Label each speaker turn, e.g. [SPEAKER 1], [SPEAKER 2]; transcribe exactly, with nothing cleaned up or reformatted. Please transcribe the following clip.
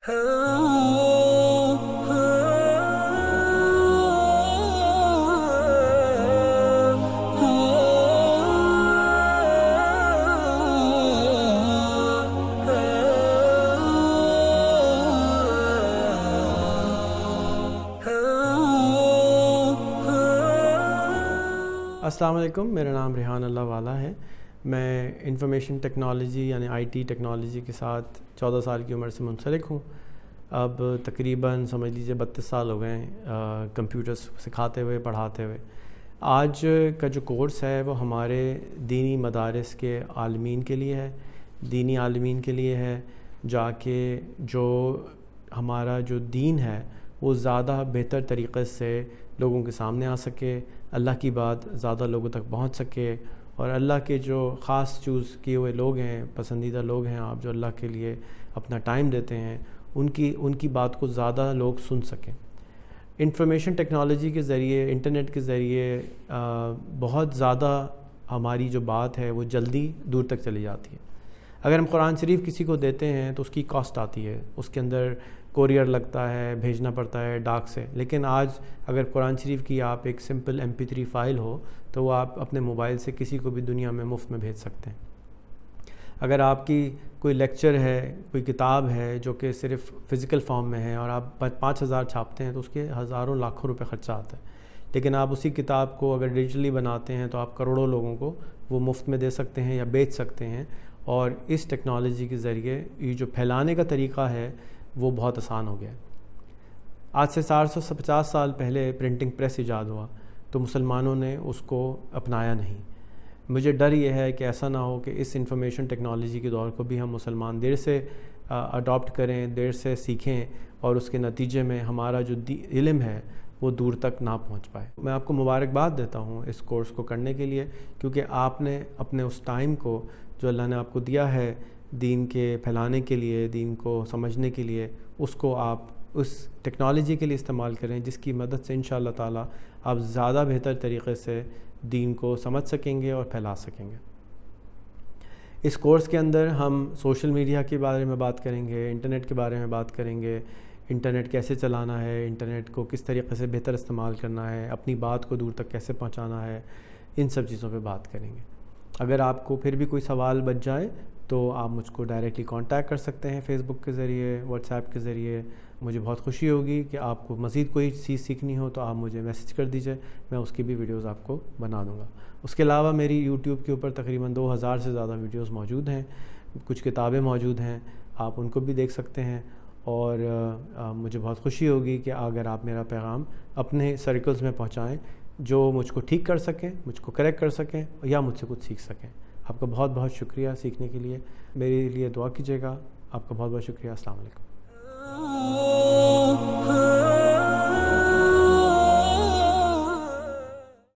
[SPEAKER 1] अस्सलाम वालेकुम, मेरा नाम रेहान अल्लाह वाला है। मैं इंफॉर्मेशन टेक्नोलॉजी यानी आईटी टेक्नोलॉजी के साथ चौदह साल की उम्र से मुंसलिक हूँ। अब तकरीबन समझ लीजिए बत्तीस साल हो गए हैं कंप्यूटर्स सिखाते हुए, पढ़ाते हुए। आज का जो कोर्स है वो हमारे दीनी मदारिस के आलमीन के लिए है, दीनी आलमीन के लिए है, जाके जो हमारा जो दीन है वो ज़्यादा बेहतर तरीक़े से लोगों के सामने आ सके, अल्लाह की बात ज़्यादा लोगों तक पहुंच सके और अल्लाह के जो ख़ास चूज़ किए हुए लोग हैं, पसंदीदा लोग हैं आप जो अल्लाह के लिए अपना टाइम देते हैं, उनकी उनकी बात को ज़्यादा लोग सुन सकें। इंफॉर्मेशन टेक्नोलॉजी के ज़रिए, इंटरनेट के ज़रिए बहुत ज़्यादा हमारी जो बात है वो जल्दी दूर तक चली जाती है। अगर हम कुरान शरीफ किसी को देते हैं तो उसकी कॉस्ट आती है, उसके अंदर कोरियर लगता है, भेजना पड़ता है डाक से। लेकिन आज अगर कुरान शरीफ की आप एक simple M P three file हो तो वो आप अपने मोबाइल से किसी को भी दुनिया में मुफ्त में भेज सकते हैं। अगर आपकी कोई लेक्चर है, कोई किताब है जो कि सिर्फ़ फ़िज़िकल फॉर्म में है और आप पाँच हज़ार छापते हैं तो उसके हज़ारों लाखों रुपए ख़र्चा आता है। लेकिन आप उसी किताब को अगर डिजिटली बनाते हैं तो आप करोड़ों लोगों को वो मुफ्त में दे सकते हैं या बेच सकते हैं। और इस टेक्नोलॉजी के ज़रिए ये जो फैलाने का तरीक़ा है वो बहुत आसान हो गया है। आज से चार सौ पचास साल पहले प्रिंटिंग प्रेस ईजाद हुआ तो मुसलमानों ने उसको अपनाया नहीं। मुझे डर ये है कि ऐसा ना हो कि इस इंफॉर्मेशन टेक्नोलॉजी के दौर को भी हम मुसलमान देर से अडॉप्ट करें, देर से सीखें और उसके नतीजे में हमारा जो इल्म है वो दूर तक ना पहुंच पाए। मैं आपको मुबारकबाद देता हूं इस कोर्स को करने के लिए, क्योंकि आपने अपने उस टाइम को जो अल्लाह ने आपको दिया है दीन के फैलाने के लिए, दीन को समझने के लिए, उसको आप उस टेक्नोलॉजी के लिए इस्तेमाल करें जिसकी मदद से इंशाअल्लाह ताला आप ज़्यादा बेहतर तरीक़े से दीन को समझ सकेंगे और फैला सकेंगे। इस कोर्स के अंदर हम सोशल मीडिया के बारे में बात करेंगे, इंटरनेट के बारे में बात करेंगे, इंटरनेट कैसे चलाना है, इंटरनेट को किस तरीक़े से बेहतर इस्तेमाल करना है, अपनी बात को दूर तक कैसे पहुँचाना है, इन सब चीज़ों पर बात करेंगे। अगर आपको फिर भी कोई सवाल बच जाए तो आप मुझको डायरेक्टली कांटेक्ट कर सकते हैं फ़ेसबुक के ज़रिए, व्हाट्सएप के ज़रिए। मुझे बहुत खुशी होगी कि आपको मज़ीद कोई चीज़ सीखनी हो तो आप मुझे मैसेज कर दीजिए, मैं उसकी भी वीडियोस आपको बना दूँगा। उसके अलावा मेरी यूट्यूब के ऊपर तकरीबन दो हज़ार से ज़्यादा वीडियोस मौजूद हैं, कुछ किताबें मौजूद हैं, आप उनको भी देख सकते हैं। और आ, मुझे बहुत खुशी होगी कि अगर आप मेरा पैगाम अपने सर्कल्स में पहुँचाएँ जो मुझको ठीक कर सकें, मुझको करेक्ट कर सकें या मुझसे कुछ सीख सकें। आपका बहुत बहुत शुक्रिया सीखने के लिए। मेरे लिए दुआ कीजिएगा। आपका बहुत बहुत शुक्रिया। अस्सलाम वालेकुम।